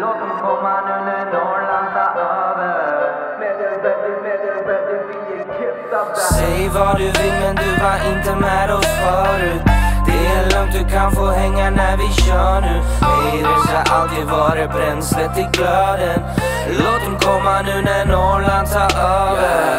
Låt dem komma nu när Norrland tar över. Med det ready, vi är kittade. Säg vad du vill men du var inte med oss förut. Det är lugnt, du kan få hänga när vi kör nu. Haters har alltid varit bränslet i glöden. Låt dem komma nu när Norrland tar över.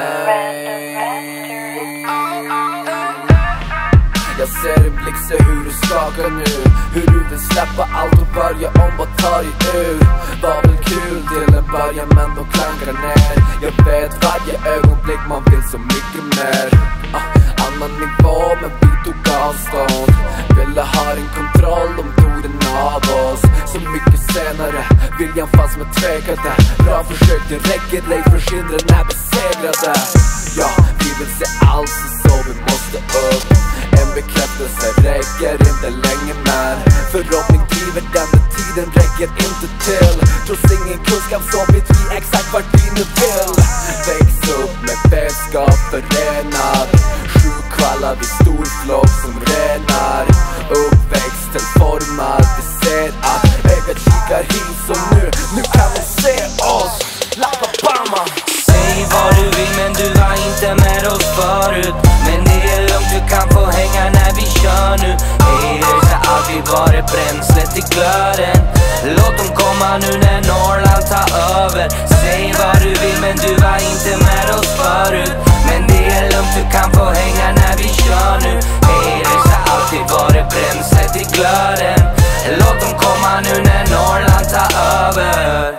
Jag ser din blick, se hur du skakar nu. Hur du vill släppa allt och börja om och ta dig ur. Var väl kul till en början men då klankar ner. Jag vet varje ögonblick man vill så mycket mer. Annan nivå men vi tog avstånd. Ville ha en kontroll, de tog den av oss. Så mycket senare, viljan fanns med tvekade. Bra försök, det räcker ej för skindren är besegrade. Ja, vi vill se allt så vi måste upp. En bekräftelse räcker inte länge men förhoppning driver den där tiden räcker inte till. Trots ingen kunskap så vet vi exakt vart vi nu vill. Väx upp med vetskap förenad. Sjukvallar vid stor flock som renar. Uppväxten formad, vi ser att ögat kikar hit så nu kan de se oss. Lappa-bama. Säg vad du vill men du var inte med oss förut. Men det är lugnt, du kan få hänga när vi kör nu. Haters har alltid varit bränslet i glöden. Låt dem komma nu när Norrland tar över. Säg vad du vill men du var inte med oss förut. Men det är lugnt, du kan få hänga när vi kör nu. Haters har alltid varit bränslet i glöden. Låt dem komma nu när Norrland tar över.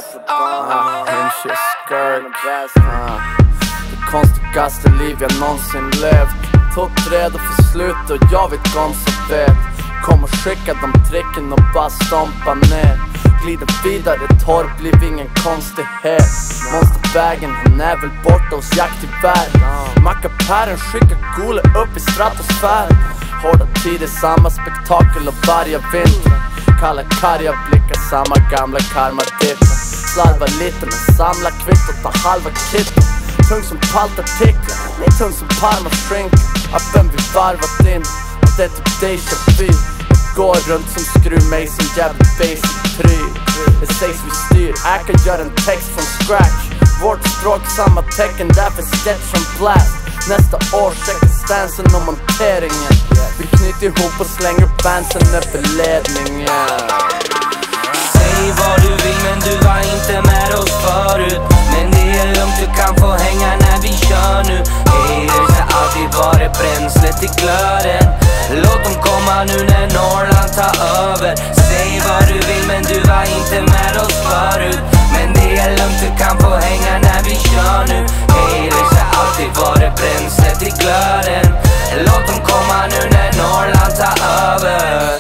Det konstigaste liv jag någonsin levt. Tot redo för slut och jag vet konstigt vet. Kom och skicka de tricken och bara stompa ner. Glider vidare, torr blev ingen konstighet. Monstervägen, han är väl borta hos jaktgevär. Mackapären skickar gula upp i stratosfären. Hårda tider, samma spektakel och varje vinter. Kalla karga blickar, samma gamla karma-dippa. Slarva lite men samla kvitt och ta halva kitten. Tung som paltartiklar, nej tung som parma-shrink. Appen vi varvat in, och det är typ déjà vu. Går runt som skruv mig som jävligt basic pryl. Det sägs vi styr, jag kan göra en text från scratch. Vårt språk samma tecken, därför sketch som blast. Nästa år checkar stansen och monteringen. Vi knyter ihop och slänger fansen över ledningen. Säg vad du vill men du var inte med oss förut. Men det är lugnt, du kan få hänga när vi kör nu. Haters har alltid varit bränslet i glöden. Låt dem komma nu när Norrland tar över. Säg vad du vill men du var inte med oss förut. Men det är lugnt, du kan få hänga när vi kör nu. Haters har alltid varit bränslet i glöden. Låt dem komma nu när Norrland tar över.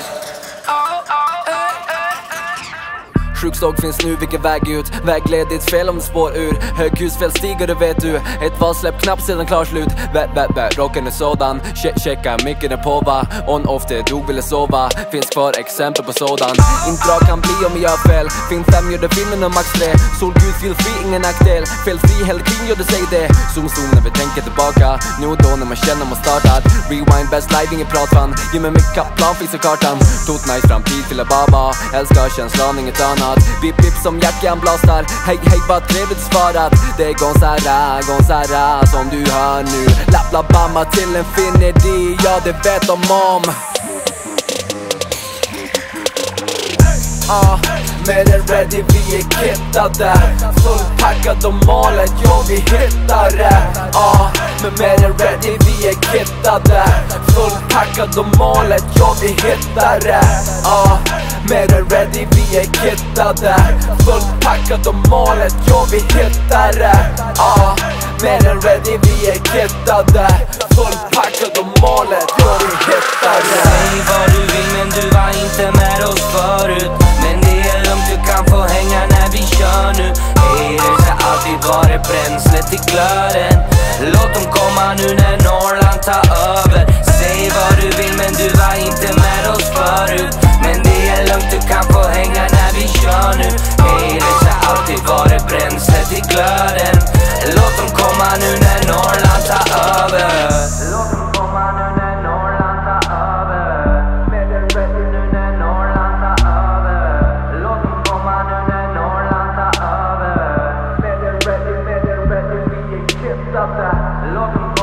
Sjukståg finns nu, vilken väg ut? Vägledigt fel om det spår ur. Höghusfäll stiger, det vet du. Ett valsläpp knappt sedan klar slut. Rocken är sådan. Checka, mycket är på va. On off det, du ville sova. Finns kvar exempel på sådan. Inte bra kan bli om jag gör fel. Fin 5 gjorde filmen och max 3. Solgud, feel free, ingen nackdel. Fel fri, hela tiden gjorde sig det. Zoom när vi tänker tillbaka. Nu och då när man känner man startat. Rewind, best live, ingen pratvan. Ge mig mycket plan, finns i kartan. Tot nice, framtid, fylla baba. Älskar känslan, inget annat. Bip bip som jackan blastar. Hej hej vad trevligt svarat. Det är Gonzara som du hör nu. Lapplabamma till infinity. Ja det vet de om. Med en ready vi är kittade. Fullpackad och målet, jo vi hittar det. Men med en ready vi är kittade. Fullpackad och målet, jo vi hittar det. Med en ready vi är kittade. Fullpackad och målet, jo vi hittar det. Med en ready vi är kittade. Fullpackad och målet, jo vi hittar det. Säg vad du vill men du var inte med oss förut. Men det är lugnt, du kan få hänga när vi kör nu. Haters har alltid varit bränslet i glöden. Låt dem komma nu när Norrland tar över. Säg vad du vill men du var inte med oss förut. Men det är lugnt, du kan få hänga när vi kör nu. Haters har alltid varit bränslet i glöden. Låt dem komma nu när Norrland tar över. Låt dem komma nu när Norrland tar över. Med det ready nu när Norrland tar över. Låt dem komma nu när gift up där. Låt dem